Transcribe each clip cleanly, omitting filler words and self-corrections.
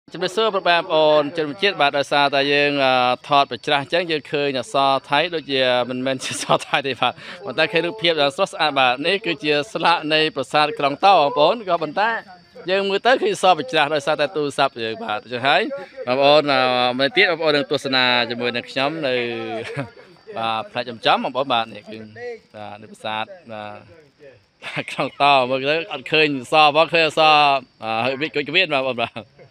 จะไปซื้อแบบโอนจนเจ็ดบาทโดยซาแต่ยังถอดไปจ้าจังยังเคยซอไทยโดยเฉพาะมันซอไทยที่ผ่านมันแต่เคยรูปเพียบแล้วสดบาทนี่คือเจียสละในประสาทกลองเต้าของผมก็บรรทัดยังมือเต้คือซอไปจ้าโดยซาแต่ตู้ซับอย่างบาทจะให้แบบโอนมันเตี้ยแบบโอนหนึ่งตัวสนาจะมือหนึ่งช้ำในพระจำของผมบาทนี่คือในประสาทกลองเต้ามันก็เคยซอเพราะเคยซอวิกฤตเวียนมาบ่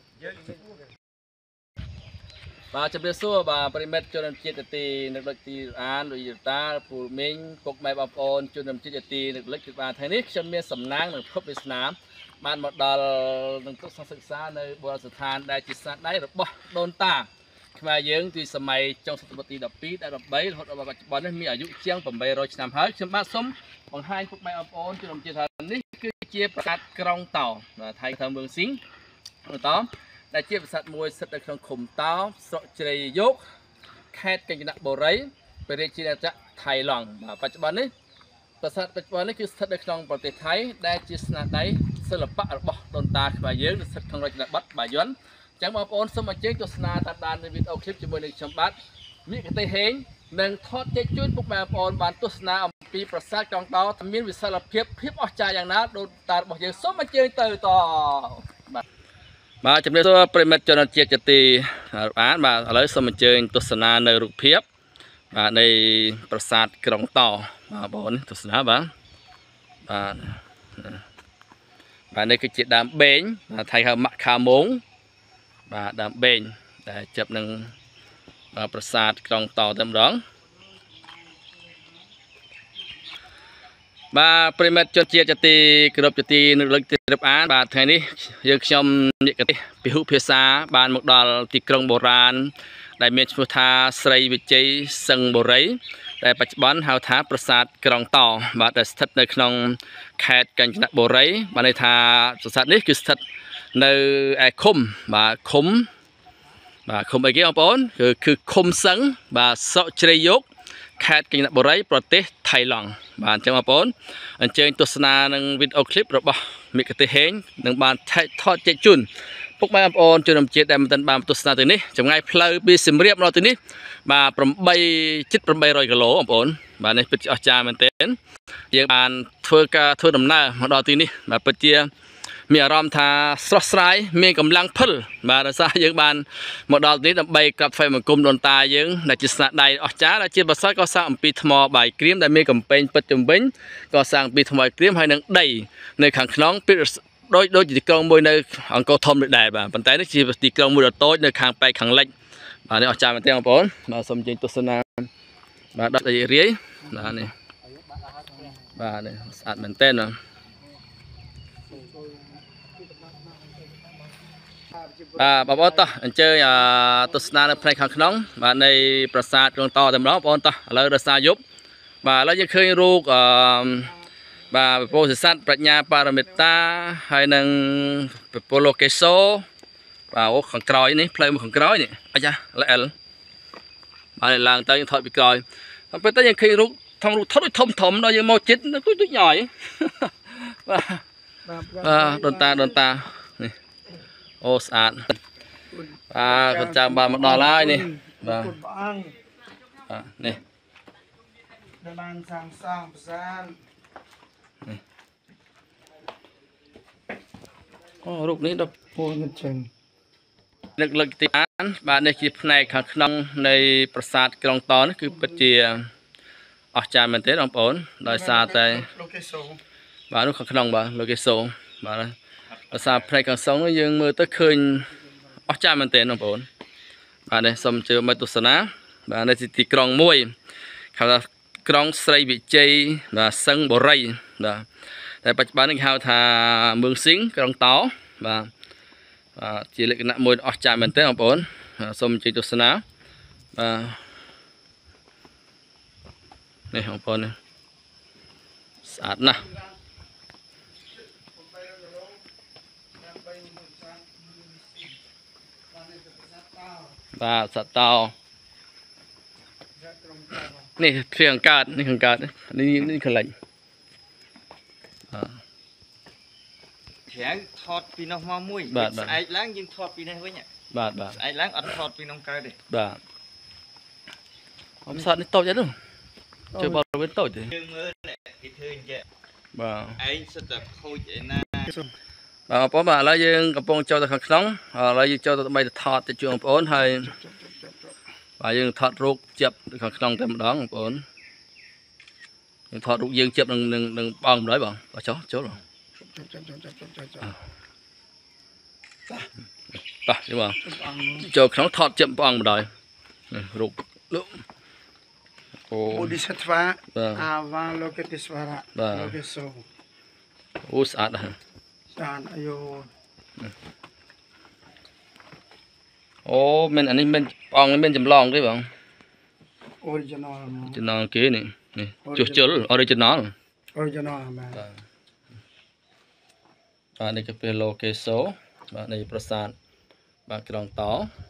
จะเรียกสู้ปริมาณจนจิตตีนักเล็กตีอ่านหรือตาปูมิงปกไม้บอลโอนจนจิตตีนักเล็กตีอ่านไทยนี้ฉันมีสำนักหนึ่งพบในสนามบ้านหมดดอลหนึ่งต้องศึกษาในโบราณสถานได้จิตสัตได้หรือบ่โดนตาขมาเยื้องที่สมัยจงสตปีดับปีได้ดับใบหดปัจจุบันนั้นมีอายุเชียงผมใบรอยชนามหายฉันบ้าสมบางให้พวกไม้บอลโอนจนจิตสัตนี้คือเจี๊ยบประกาศกรองเต่าไทยทางเมืองสิงห์ต่อได้เจี๊ยบสัตว์มวยสัตว์ในคลองขุมเต้าสระเจริญยกแคดกันจนะโบราณไปเรียนจีนจะไทยหลังปัจจุบันนี้ประสาทปัจจุบันนี้คือสัตว์ในคลองประเทศไทยได้จีสนาได้ศิลปะระบบดนตาขบายเยอะสัตว์ทางราชนาบัตรบายย้อนจังมาปนสมัยเจ้าตัวสนาตัดดานในวิดีโอคลิปจำนวนหนึ่งชมบัตรมีกติเฮงหนึ่งทอดเจ้าจุดพวกแบบปนบานตัวสนาปีประสาทกลางเต้าทำมีวิสารเพียบเพียบออกใจอย่างนั้นโดนตาบอกอย่างสมัยเจ้าต่อจำเนียงตัวปริมาณจนเจียจตีอ่านเลยสมัยเจอตัวสนาในรูปเพียบในปราสาทกรองต่อบนตัวสนาในคือจิตดามเบงไทยเขามักขามงดามเบงแต่จับหนึ่งปราสาทกรองต่อเต็มร้องปริมาณจนเจียจตีกระดบจตีนึกเล็กติดอ่านไทยนี้ยังชมเนี่ยกันพิหุพิษาบานหมกดอลติกรงโบราณได้เมียชุธาสไลวิจัยสังโบราณแต่ปัจจุบันหาท้าปราสาทกรองต่อบาดสถิตในขนมแคดกันจนะโบราณบาในทาปราสาทนี้คือสถิตในคมคมไอ้เกี่ยวปนคือคมสังสะเจริญยกแคดกันจนะโบราณประเทศไทยหลังบานจังมาปนอันเจอตัวสนาหนึ่งวิดีโอคลิประบบมีกติเฮงหนึ่งบานทอดเจจุนพวกแม่ปนจุนนำเจแต่มันตันบานตัวสนาตัวนี้จำไงเพลย์บีสิมเรียบเราตัวนี้ประมาณจิตประมาณ100 กิโลปนบานนี้เป็นอาจารย์มันเต้นยังบานทั่วดำหน้ามาดอตัวนี้เป็นเจียมีอารมณ์ทาสลายมีกำลังพุ่งเราซายังบานหมดดอกนี้ทำใบกับไฟมันกุมโดนตายังในจิตสนาใดออกจ้าและจิตภาษาก็สร้างปีธมอใบเกรียมได้มีกำเป็นปัจจุบันก็สร้างปีธมอเกรียมให้นังได้ในขังน้องปีโดยจิตกองมวยในอังกอร์ทอมได้แบบปัจจัยนี้จิตกองมวยโต้ในขังไปขังเล็กนี่ออกจ้ามันเตี้ยงปนสมจริงตัวสนาดัดใจเรียนี่สะอาดเหมือนเต้นบอลต่อเจอตัวสนาในเพลงขังน้องในปราสาทกลางต่อเต็มร้องบอลต่อแล้วราซายุบแล้วยังเคยรู้โปรเซสซันปรัชญาปารามิตาให้นังโปโลเกโซโอ้ของกรอยนี่เพลงของกรอยนี่อาจารย์ละเอลในลางเตยยังถอยไปกรอยมันเป็นแต่ยังเคยรู้ทำรู้ทดทมเรายังมอจิตนะตุ้ยหน่อยโดนตานี่โอ้สะอาดคนจำบานมาดอลไล่นี่นี่บานสร้างประสานโอ้รูปนี้ดอกโพนเชิงลึกตีอันบานในคลิปในขังนองในปราสาทกลางตอนคือปัจเจียอาจารย์มันเต้นองปนโดยซาแต่บานนู้ขังนองโลเกโซบานภาษาไทยกลางสองยังมือตะคืนอาจารย์มันเต้นองปนบานในสมเจอมาตุสนะบานในสิติกรองมวยเขาจะกรองไซบิเจสังโบไรแต่ปัจจุบันนี้เขาทาเมืองสิงห์กรองต่อchỉ là cái nặng môi ở trạm mình tới học bốn xong chỉ được sná này học bốn này sạt nè và sạt tàu này khương cát này khương lạnh ក្រៅថតពីនោះមកមួយស្អែកឡើងយើងថតពីនេះវិញបាទស្អែកឡើងអត់ថតពីនោះកើតទេបាទអមសតនេះតូចទេជួយបរិវេណតូចទេយើងមើលគេធ្វើអញ្ចឹងបាទឯងសិតតែខូចឯណាបាទបងប្អូនបាទឥឡូវយើងកំពុងចូលទៅខាងក្នុងឥឡូវយើងចូលទៅដើម្បីទៅថតទៅជួយបងប្អូនហើយបាទយើងថតរូបជាប់ខាងក្នុងតែម្ដងបងប្អូនយើងថតរូបយើងជាប់នឹងបងម្ដងបងបាទចុះចូលបាទយល់ចូលក្នុងថតជាប់បងម្ដងរូបលោកអូ Bodhisattva Avalokitesvara បាទអូស្អាតណាស់ស្អាតអាយុអូមានអានេះមានបងមានចម្លងទេបង original គេនេះជួសជុល original បាទនេះគឺពេលលោកេសូបាទនៃប្រាសាទបាទក្រុងត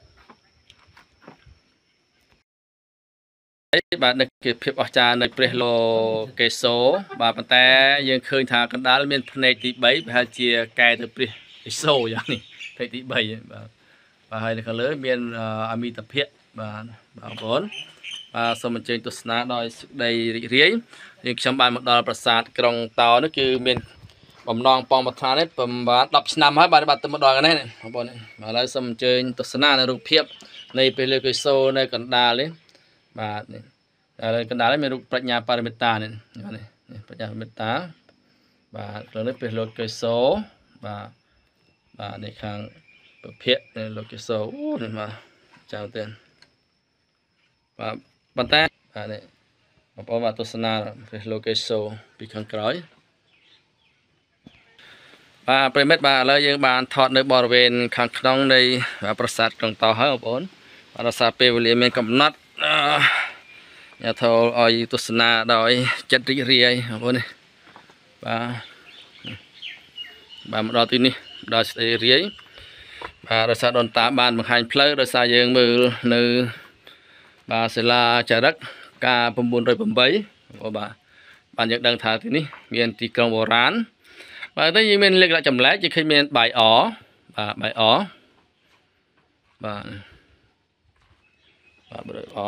បាទនេះគឺភាពអស្ចារ្យនៃព្រះលោកេសូបាទប៉ុន្តែយើងឃើញថាកណ្ដាលមានភ្នែកទី3ប្រហែលជាកែទៅព្រះកេសូយ៉ាងនេះភ្នែកទី3បាទបាទហើយនៅខាងលើមានអមិតភៈបាទបងប្អូនបាទសូមអញ្ជើញទស្សនាដោយសេចក្តីរីករាយយើងខ្ញុំបានមកដល់ប្រាសាទក្រុងតោនេះគឺមានបំណងបងប្រធាននេះប្រហែល10ឆ្នាំហើយបាទទៅមកដល់នេះបងប្អូនឥឡូវសូមអញ្ជើញទស្សនានៅរូបភាពនៃព្រះលោកេសូនៅកណ្ដាលនេះបាទនេះហើយកណ្ដាលនេះមានរូបប្រាជ្ញាបរមិតានេះប្រាជ្ញាបរមិតាបាទក្នុងនេះព្រះលោកេសូបាទនេះខាងប្រភេទលោកេសូអូនេះមកចាំទៅបាទប៉ុន្តែបាទនេះបងប្អូនបាទទស្សនាព្រះលោកេសូពីខាងក្រោយបាទប្រិមិត្តបាទឥឡូវយើងបានថតនៅបរិវេណខាងក្នុងនៃប្រាសាទក្រុងតោហើយបងប្អូនបាទដោយសារពេលវេលាមានកំណត់ញាធរឲ្យទស្សនាដោយចិត្តរីករាយបងប្អូននេះបាទមកដល់ទីនេះដល់ស្ដីរាយបាទដោយសារដូនតាបានបង្ហាញផ្លូវដោយសារយើងមើលនៅបាទសិលាចារឹកការ908បាទយើងដឹងថាទីនេះមានទីក្រុងបុរាណបាទតែយើងមានលេខចម្លែកយើងឃើញមានបាយអបាទបាយអបាទបាយអ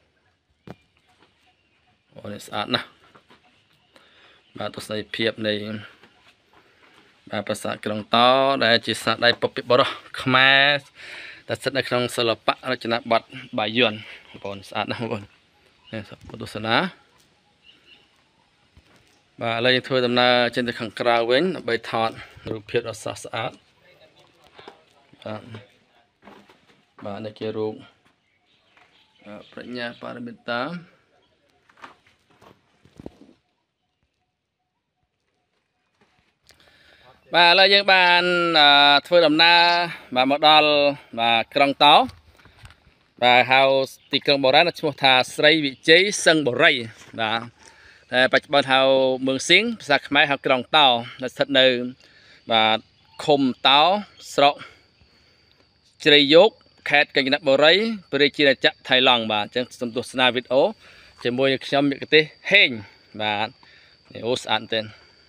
អូនេះស្អាតណាស់បាទទស្សនីយភាពនៃបាទប្រាសាទក្រុងតោដែលជាស្នាដៃពុព្វបុរសខ្មែរដែលស្ថិតនៅក្នុងសិល្បៈរចនាបថបាយ័នបងប្អូនស្អាតណាស់បងប្អូននេះទស្សនាបាទឥឡូវយើងធ្វើដំណើរចេញទៅខាងក្រៅវិញដើម្បីថតរូបភាពដ៏ស្រស់ស្អាតបាទនេះជារូបប្រាជ្ញាបរមិតាបាទឥឡូវយើងបានធ្វើដំណើរបាទមកដល់បាទក្រុងតោបាទហៅទីក្រុងបុរាណឈ្មោះថាស្រីវិជ័យសឹងបុរីបាទតែបច្ចុប្បន្នហៅเมืองសៀងភាសាខ្មែរហៅក្រុងតោដែលស្ថិតនៅបាទឃុំតោស្រុកជ្រៃយោគខេត្តកញ្ញនបុរីប្រជាណាចក្រថៃឡង់បាទអញ្ចឹងសូមទស្សនាវីដេអូជាមួយនឹងខ្ញុំមគ្គុទ្ទេសក៍ហេងបាទនេះអូស្អាតមែនទែន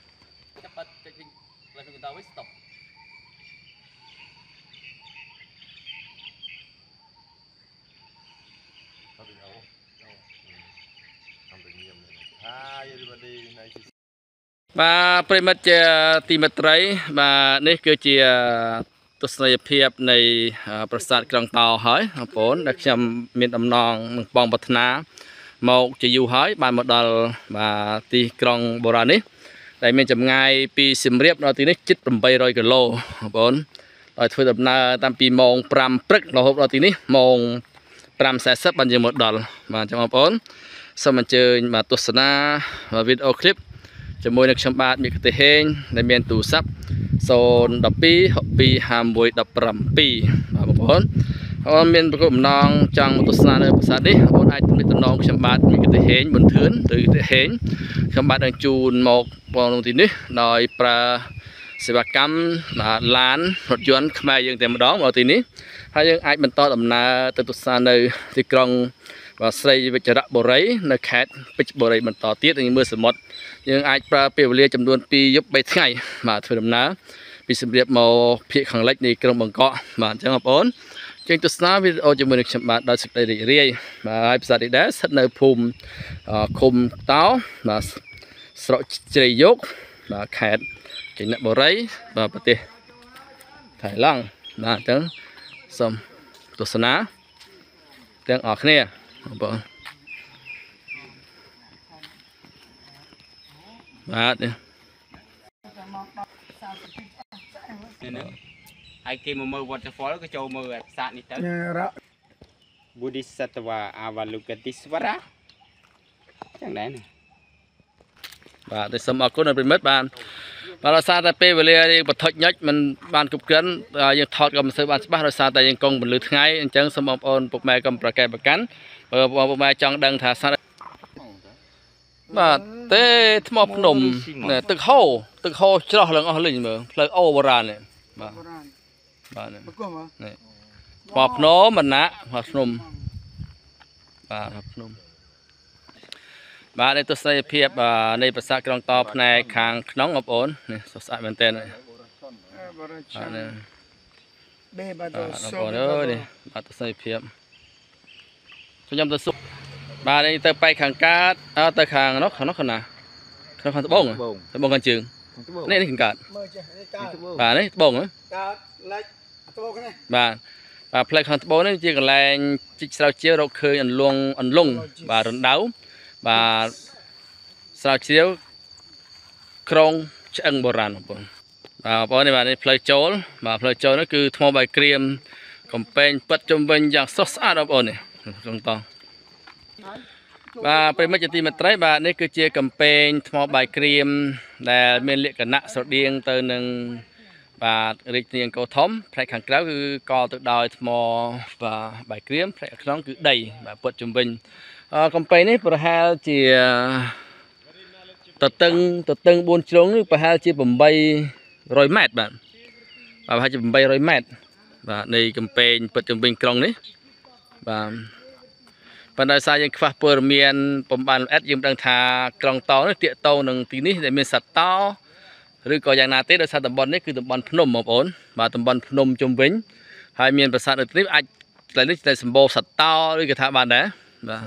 បាទប្រិមិត្តជាទីមេត្រីបាទនេះគឺជាទស្សនីយភាពនៃប្រាសាទក្រុងតោហើយបងប្អូនដែលខ្ញុំមានដំណងនឹងបងប្រាថ្នាមកជាយូរហើយបានមកដល់បាទទីក្រុងបុរាណនេះដែលមានចម្ងាយពីសៀមរាបដល់ទីនេះជិត800គីឡូបងប្អូនហើយធ្វើដំណើរតាំងពីម៉ោង5ព្រឹករហូតដល់ទីនេះម៉ោង5:40បានយើងមកដល់បាទអញ្ចឹងបងប្អូនសូមអញ្ជើញបាទទស្សនាវីដេអូឃ្លីបជាមួយនឹងខ្ញុំបាទមគ្គុទ្ទេសក៍ហេងដែលមានទូរស័ព្ទ012 625117បាទបងប្អូនមានប្រកបបំណងចង់មកទស្សនានៅប្រាសាទនេះបងប្អូនអាចទំនាក់ទំនងខ្ញុំបាទមគ្គុទ្ទេសក៍ហេងប៊ុនធឿនឬទេហេងខ្ញុំបាទនឹងជូនមកបងទីនេះដោយប្រើសេវាកម្មឡានរថយន្តខ្មែរយើងតែម្ដងមកទីនេះហើយយើងអាចបន្តដំណើរទៅទស្សនានៅទីក្រុងបាទស្រីវិជ្ជរបុរីនៅខេត្តពេជ្របុរីបន្តទៀតយើងមើលសមុទ្រយើងអាចប្រើពេលវេលាចំនួន2យប់3ថ្ងៃបាទធ្វើដំណើរពីសម្រាប់មកភាគខាងលិចនៃក្រុងបង្កក់បាទអញ្ចឹងបងប្អូនជាងទស្សនាវីដេអូជាមួយនឹងខ្ញុំបាទដោយសេចក្តីរីករាយបាទហើយប្រាសាទនេះដែរស្ថិតនៅភូមិឃុំតោបាទស្រុកជ្រៃយកបាទខេត្តកញ្ញបុរីបាទប្រទេសថៃឡង់បាទអញ្ចឹងសូមទស្សនាទាំងអស់គ្នាបងប្អូនបាទហើយគេមកមើល waterfall ក៏ចូលមើលប្រាសាទនេះទៅ Bodhisattva Avalokitesvara ចឹងដែរណាបាទសូមអរគុណដល់ប្រិមិត្តបាទដោយសារតែពេលវេលាបឋិញញឹកមិនបានគ្រប់គ្រាន់យើងថតក៏មិនសូវបានច្បាស់ដោយសារតែយើងកង់ពន្លឺថ្ងៃអញ្ចឹងសូមបងប្អូនពុកម៉ែកុំប្រកែកប្រកាន់បើបងពុកម៉ែចង់ដឹងថាបាទទេថ្មភ្នំទឹកហូរច្រោះឡើងអស់លេងមើលផ្លូវអូបុរាណនេះបាទបាទនេះថ្មភ្នំបណ្ណាភ្នំបាទភ្នំបាទនេះទស្សនីយភាពនៃប្រាសាទក្រុងតផ្នែកខាងក្នុងបងប្អូននេះសុខស្អាតមែនទែនបាទនេះបងប្អូនអើយនេះបាទទស្សនីយភាពខ្ញុំទៅសុខបាទនេះទៅបែកខាងកើតទៅខាងនោះខាងណាខាងត្បូងខាងជើងនេះខាងកើតបាទនេះត្បូងកើតលិចត្បូងនេះបាទផ្លូវខាងត្បូងនេះជាកន្លែងជីកស្រាវជ្រាវរកឃើញអន្លង់បាទរណ្ដៅបាទស្រាវជ្រាវក្រុងឆ្អឹងបុរាណបងប្អូននេះបាទនេះផ្លូវចូលបាទផ្លូវចូលនេះគឺថ្មបាយក្រៀមកំពែងពិតជុំវិញយ៉ាងស្រស់ស្អាតបងប្អូននេះត្រង់តបាទប្រិមិត្តជាទីមេត្រីបាទនេះគឺជាកំពែងថ្មបាយក្រៀមដែលមានលក្ខណៈស្រដៀងទៅនឹងបាទរាជធានីអង្គរធំផ្នែកខាងក្រៅគឺកទៅដោយថ្មបាទបាយក្រៀមផ្នែកក្នុងគឺដីបាទពិតជុំវិញកំពែងនេះប្រហែលជាទទឹង4ជ្រុងនេះប្រហែលជា800ម៉ែត្របាទប្រហែលជា800ម៉ែត្របាទនៃកំពែងពិតជុំវិញក្រុងនេះបាទប៉ុន្តែសារយើងខ្វះព័ត៌មានបំបានល្អិតយើងមិនដឹងថាក្រុងតនេះតាកតោនឹងទីនេះដែលមានសត្វតោឬក៏យ៉ាងណាទេដោយសារតំបន់នេះគឺតំបន់ភ្នំបងប្អូនបាទតំបន់ភ្នំជុំវិញហើយមានប្រាសាទនៅទីនេះអាចតែនេះតែសម្បូរសត្វតោឬក៏ថាបានដែរបាទ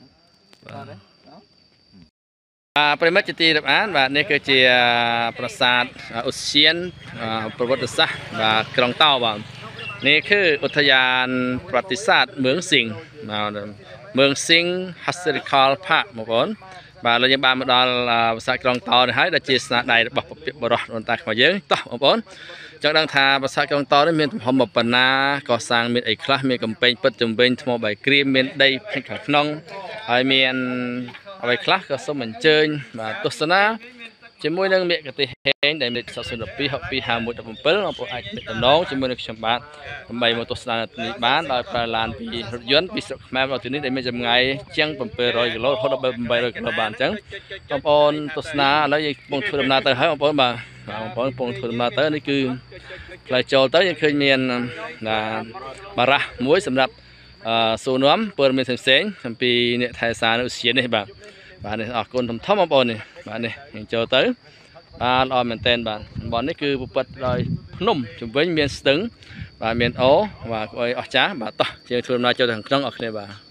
ប្រិមិត្តជាទីរាប់អានបាទនេះគឺជាប្រាសាទឧទ្យានប្រវត្តិសាស្ត្របាទក្រុងតោបាទនេះគឺឧទ្យានប្រវត្តិសាស្ត្រមឿងស៊ីងបាទមឿងស៊ីង Historical Park បងប្អូនបាទឥឡូវយើងបានមកដល់ប្រាសាទក្រុងតនេះហើយដែលជាស្នាដៃរបស់ព្រះបរោះដូនតាខ្មែរយើងតោះបងប្អូនចង់ដឹងថាប្រាសាទក្រុងតនេះមានទំហំប៉ុណ្ណាកសាងមានអីខ្លះមានកំពែងពិតជំវិញថ្មបាយក្រៀមមានដីខាងក្នុងហើយមានអ្វីខ្លះក៏សូមអញ្ជើញបាទទស្សនាជាមួយនឹងមគ្គទេសហេងដែលមានស័ក្តិសិទ្ធិ62 61 51 17បងប្អូនអាចទំនាក់ជាមួយនឹងខ្ញុំបាទដើម្បីមកទស្សនានេះបានដោយប្រើឡានពីរថយន្តពីស្រុកខ្មែរមកទីនេះដែលមានចម្ងាយជាង700គីឡូរហូតដល់800គីឡូបានអញ្ចឹងបងប្អូនទស្សនាឥឡូវយើងកំពុងធ្វើដំណើរទៅហើយបងប្អូនបាទបងប្អូនកំពុងធ្វើដំណើរទៅនេះគឺផ្លូវចូលទៅយើងឃើញមានបារ៉ាស់មួយសម្រាប់សួរនាំព័ត៌មានផ្សេងៗអំពីអ្នកថែសារនៅឧទ្យាននេះបាទនេះអរគុណធំបងប្អូននេះបាទនេះយើងចូលទៅបាទល្អមែនតើបាទតំបន់នេះគឺពុទ្ធដោយភ្នំជំវិញមានស្ទឹងបាទមានអូបាទអីអស្ចារ្យបាទតោះយើងធ្វើដំណើរចូលទៅខាងក្នុងអរគ្នាបាទ